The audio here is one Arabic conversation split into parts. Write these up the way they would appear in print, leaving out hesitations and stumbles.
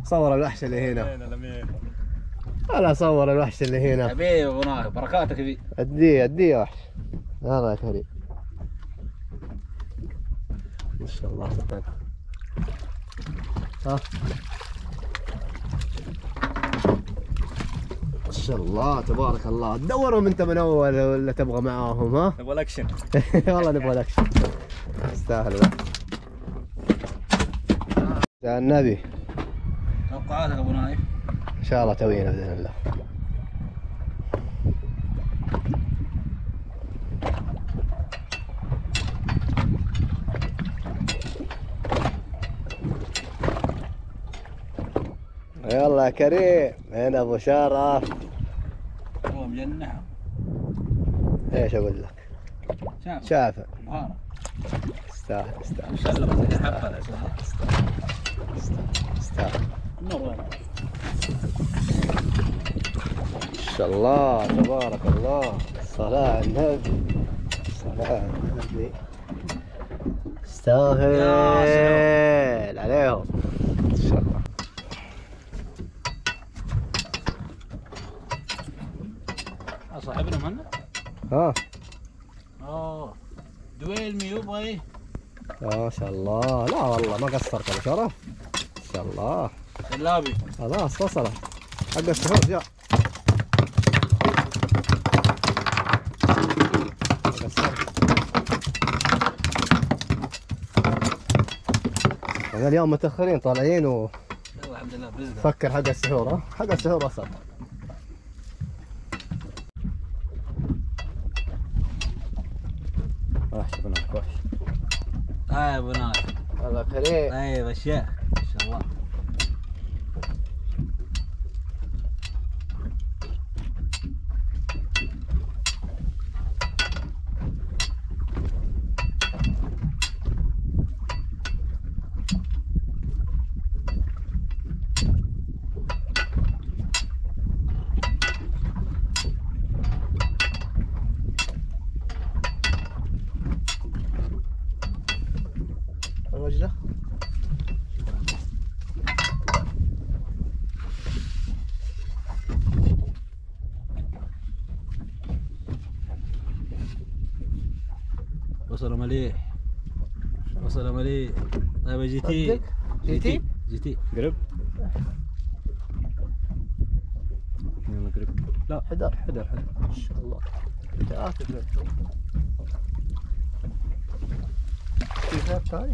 صور الوحش اللي هنا. انا صور الوحش اللي هنا. حبيبي ابو نايف بركاتك بي. اديه يا وحش. يلا يا كريم. ما شاء الله. ها ما شاء الله تبارك الله. تدورهم انت من اول ولا تبغى معاهم؟ ها نبغى الاكشن. والله نبغى الاكشن. يستاهلوا. يا النبي توقعاتك ابو نايف؟ ان شاء الله توينا باذن الله. يلا يا كريم. هنا ابو شرف. هو مجنح. ايش اقول لك؟ شافع. مهارة. استاهل. سلمت حبه. استاهل. النور وين؟ ما شاء الله تبارك الله. الصلاة على النبي. الصلاة على النبي. استاهل عليهم ان شاء الله. صاحبنا مهند؟ ها دويل مي يبغى ايه؟ ما شاء الله. لا والله ما قصرت ابو شرف. ما شاء الله. سلابي خلاص وصلت. حق السحور جاء. انا اليوم متاخرين طالعين يلا الحمد لله برزقك. فكر حق السحور. ها حق السحور وصل. وحش ابو نايف وحش. يا ابو نايف. الله كريم. طيب الشيخ ما شاء الله. الوجده. وصل مليح. وصل مليح. طيب جي تي. جي تي قرب. يلا قرب. لا حدر. ما شاء الله. كيف ثاني؟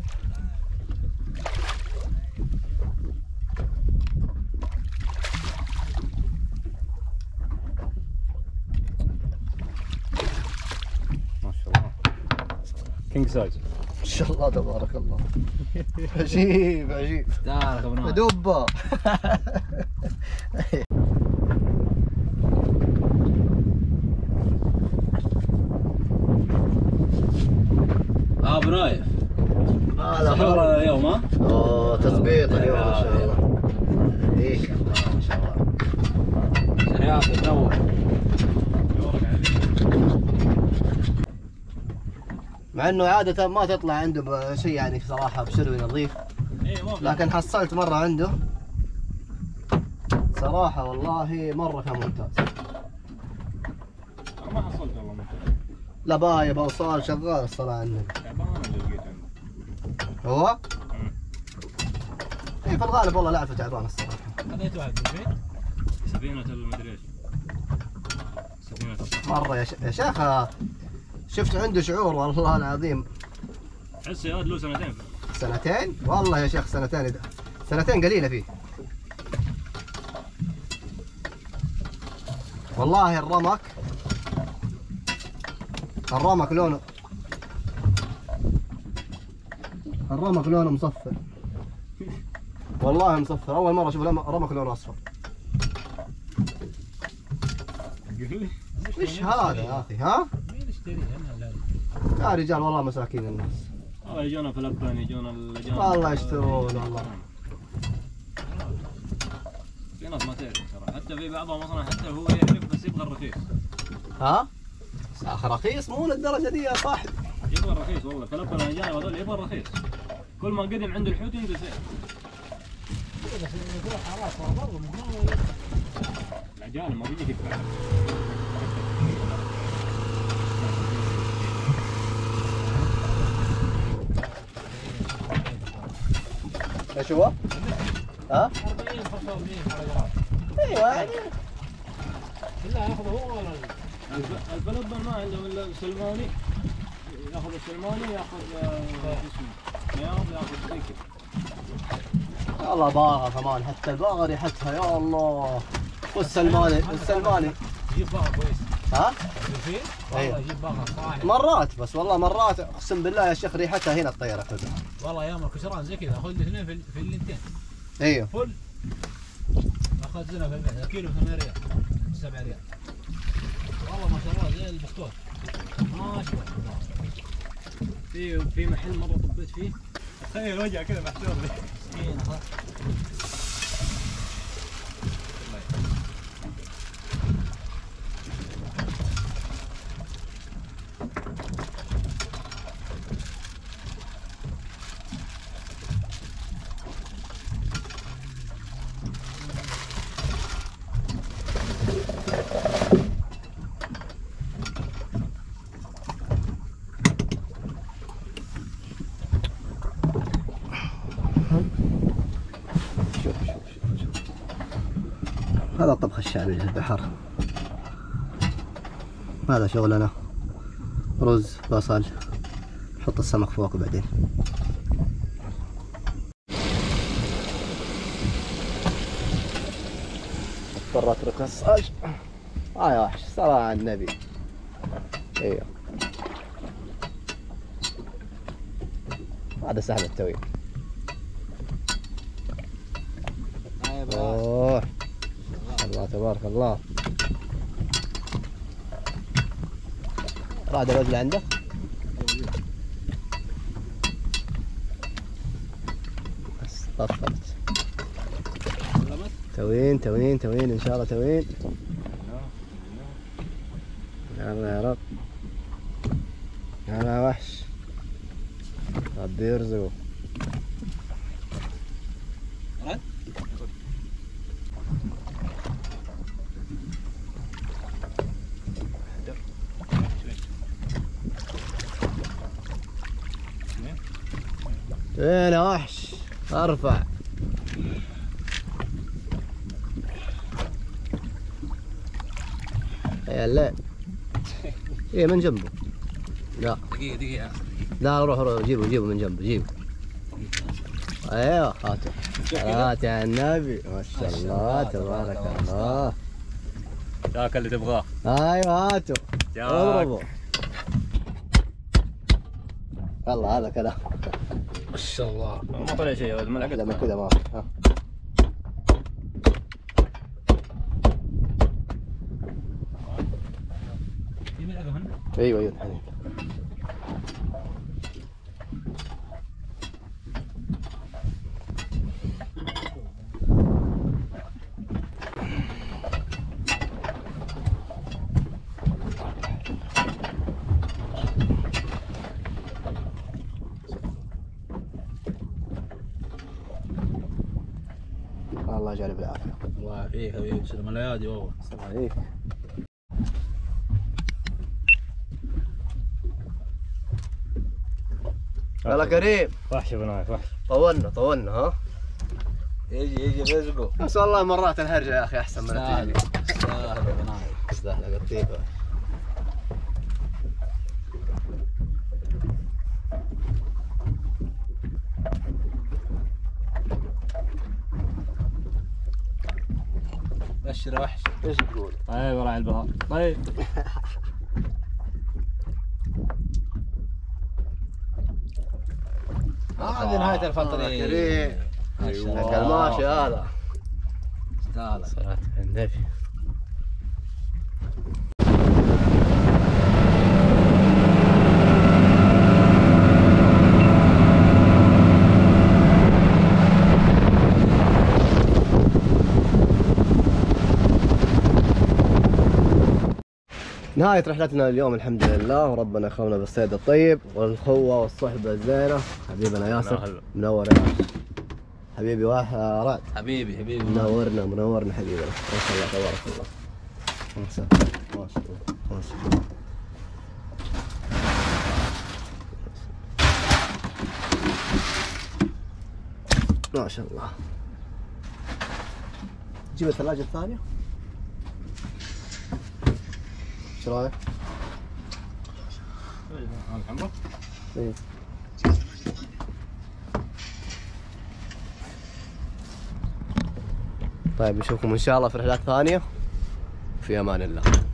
ما شاء الله. كينج سايز. ما شاء الله تبارك الله. عجيب. تعال ابو نايف. دبه. ابو نايف. هلا شغل اليوم ها؟ تثبيط اليوم ان شاء الله. ايه ما شاء الله. شريعة تنور. مع انه عادة ما تطلع عنده بشيء يعني صراحة بشروي نظيف. لكن حصلت مرة عنده صراحة والله مرة كان ممتاز. ما حصلت والله ممتاز. لا باية بوصال شغال الصلاة على النبي. تعبان اللي لقيت عنده. هو؟ اي في الغالب والله لعبته تعبان الصراحة. خذيت واحد بالبيت. سفينة المدري ايش. سفينة الصحراء. مرة يا شيخ شفت عنده شعور والله العظيم. حس يا له سنتين. سنتين؟ والله يا شيخ سنتين سنتين قليلة فيه. والله الرمك لونه مصفر. والله مصفر. أول مرة أشوف رمك لونه أصفر. وش هذا يا أخي؟ ها؟ مين يشتري انا يا رجال والله مساكين الناس. والله يجونا في الأبان يجونا والله يشترون والله. في ناس ما تعرف صراحة. حتى في بعضهم اصلا حتى هو يعرف بس يبغى الرخيص. ها؟ رخيص مو للدرجة دي يا صاحبي. يبغى الرخيص والله. في الأبان الأجانب هذول يبغى الرخيص. كل ما قدم عند الحوت ينزل سعر. بس يقول حارات ترى برضه العجال ما بيجي يفعل. ايش هو؟ ها؟ 40 45 حلقات. ايوه يعني لا ياخذه هو ولا البلد ما عندهم الا السلماني، ياخذ السلماني ياخذ اسمه مياض ياخذ زي كذا. والله باغر كمان، حتى الباغر ريحتها يا الله. والسلماني يجيب باغر كويس. ها؟ فيه؟ ايوه والله يجيب باغر صراحه. مرات بس والله مرات اقسم بالله يا شيخ ريحتها هنا الطياره كلها. والله يوم الكسران زي كذا اخذ لي اثنين في اللينتين. ايوه فل اخذ زنا في البيت كيلو 8 ريال 7 ريال. والله ما شاء الله زي البختور ما شاء الله. في محل مره طبيت فيه تخيل وجع كذا محشور لي مسكين. هذا الطبخ الشعبي للبحر. هذا شغلنا، رز بصل، نحط السمك فوق بعدين. اضطر اترك الصاج. يا وحش صلاة على النبي. ايوه هذا سهل التوي. اوه الله تبارك الله. راد الوزن عنده؟ بس طفت. توين توين توين ان شاء الله توين. يلا يا رب. يلا وحش ربي يرزقه. وين يا وحش؟ ارفع. يا لا ايه من جنبه. لا دقيقة لا روح جيبه من جنبه جيبه. ايوه هاته. صلاة على النبي ما شاء الله تبارك الله. ذاك اللي تبغاه. ايوه هاته اضربه. والله هذا كلام ما شاء الله ما طلع شيء يا ولد ملعقة. لا من كذا ما في. في ملعقة هنا؟ ايوه ايوه الحين. الله يجعله بالعافية. الله يعافيك حبيبي تسلم الايادي والله. الله عليك. يلا كريم. وحش بنايف وحش. طولنا ها. يجي رزقه. بس والله مرات الهرجة يا اخي احسن من التاني. سهل بنايف. سهل قطيبة. بشر وحش. ايش تقول؟ طيب راعي البهار. طيب. هذه نهاية الفترة. كريم. ايوه الماشي هذا. استاهل. صلاة النبي. نهاية رحلتنا اليوم الحمد لله، وربنا يخلنا بالصيد الطيب والخوة والصحبة الزينة. حبيبنا ياسر منور يا ياسر. حبيبي رعد. حبيبي منورنا حبيبنا، ما شاء الله تبارك الله. ما شاء الله ما شاء الله. ما شاء الله. جيب الثلاجة الثانية. ايش رايك؟ الحمراء؟ ايه. طيب نشوفكم ان شاء الله في رحلات ثانية. في امان الله.